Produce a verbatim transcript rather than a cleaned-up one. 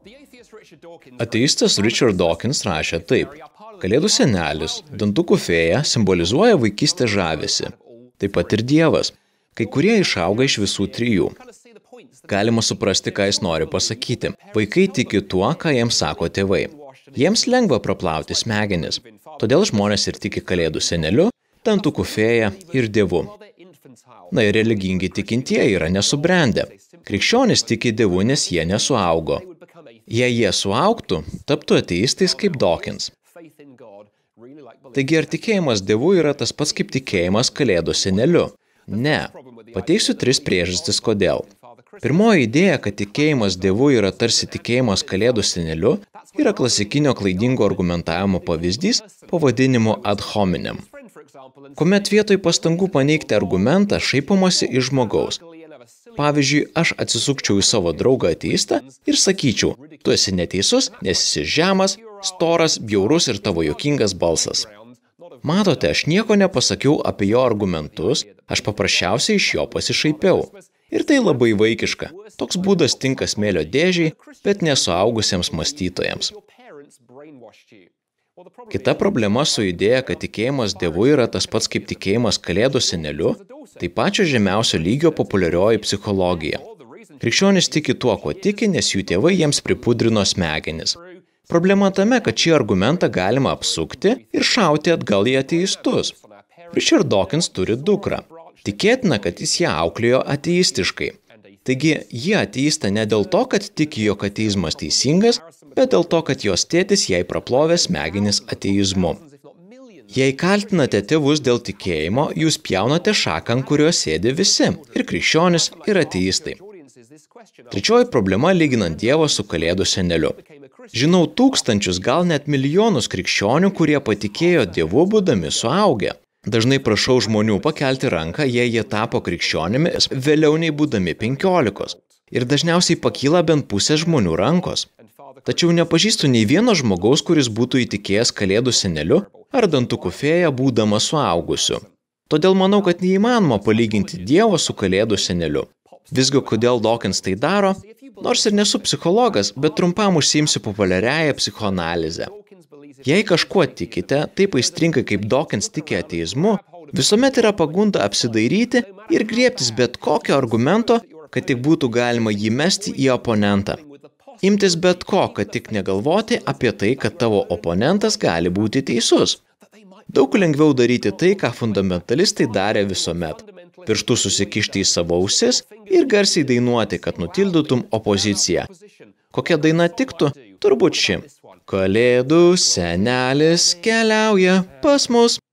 Ateistas Richard Dawkins rašė taip. Kalėdų senelis, dantukų fėja simbolizuoja vaikystės žavesį. Taip pat ir Dievas. Kai kurie išauga iš visų trijų. Galima suprasti, ką jis nori pasakyti. Vaikai tiki tuo, ką jiems sako tėvai. Jiems lengva praplauti smegenis. Todėl žmonės ir tiki kalėdų seneliu, dantukų fėja ir Dievu. Na ir religingi tikintieji yra nesubrendę. Krikščionys tiki Dievu, nes jie nesuaugo. Jei jie suaugtų, taptų ateistais kaip Dawkins. Taigi ar tikėjimas Dievu yra tas pats kaip tikėjimas kalėdų seneliu? Ne. Pateiksiu tris priežastis, kodėl. Pirmoji idėja, kad tikėjimas Dievu yra tarsi tikėjimas kalėdų seneliu, yra klasikinio klaidingo argumentavimo pavyzdys pavadinimu ad hominem. Kuomet vietoj pastangų paneigti argumentą šaipomasi iš žmogaus. Pavyzdžiui, aš atsisukčiau į savo draugą ateistą ir sakyčiau, tu esi neteisus, nes esi žemas, storas, bjaurus ir tavo juokingas balsas. Matote, aš nieko nepasakiau apie jo argumentus, aš paprasčiausiai iš jo pasišaipiau. Ir tai labai vaikiška. Toks būdas tinka smėlio dėžiai, bet nesuaugusiems mąstytojams. Kita problema su idėja, kad tikėjimas Dievu yra tas pats kaip tikėjimas kalėdų seneliu, tai pačio žemiausio lygio populiarioji psichologija. Krikščionys tiki tuo, ko tiki, nes jų tėvai jiems pripudrino smegenis. Problema tame, kad šį argumentą galima apsukti ir šauti atgal į ateistus. Richard Dawkins turi dukrą. Tikėtina, kad jis ją auklėjo ateistiškai. Taigi, jie ateista ne dėl to, kad tiki, jog ateizmas teisingas, bet dėl to, kad jos tėtis jai praplovė smegenis ateizmu. Jei kaltinate tėvus dėl tikėjimo, jūs pjaunate šaką, ant kurio sėdi visi, ir krikščionys, ir ateistai. Trečioji problema lyginant Dievą su kalėdų seneliu. Žinau tūkstančius, gal net milijonus krikščionių, kurie patikėjo Dievu būdami suaugę. Dažnai prašau žmonių pakelti ranką, jei jie tapo krikščionimis vėliau nei būdami penkiolikos. Ir dažniausiai pakyla bent pusė žmonių rankos. Tačiau nepažįstu nei vieno žmogaus, kuris būtų įtikėjęs kalėdų seneliu ar dantukų fėja būdamas suaugusiu. Todėl manau, kad neįmanoma palyginti Dievo su kalėdų seneliu. Visgi, kodėl Dawkins tai daro? Nors ir nesu psichologas, bet trumpam užsiimsiu populiariąją psichoanalizę. Jei kažkuo tikite, taip aistringai kaip Dawkins tiki ateizmu, visuomet yra pagunda apsidairyti ir griebtis bet kokio argumento, kad tik būtų galima jį mesti į oponentą. Imtis bet ko, kad tik negalvoti apie tai, kad tavo oponentas gali būti teisus. Daug lengviau daryti tai, ką fundamentalistai darė visuomet. Pirštų susikišti į savo ausis ir garsiai dainuoti, kad nutildytum opoziciją. Kokia daina tiktų? Turbūt ši. Kalėdų senelis keliauja pas mus.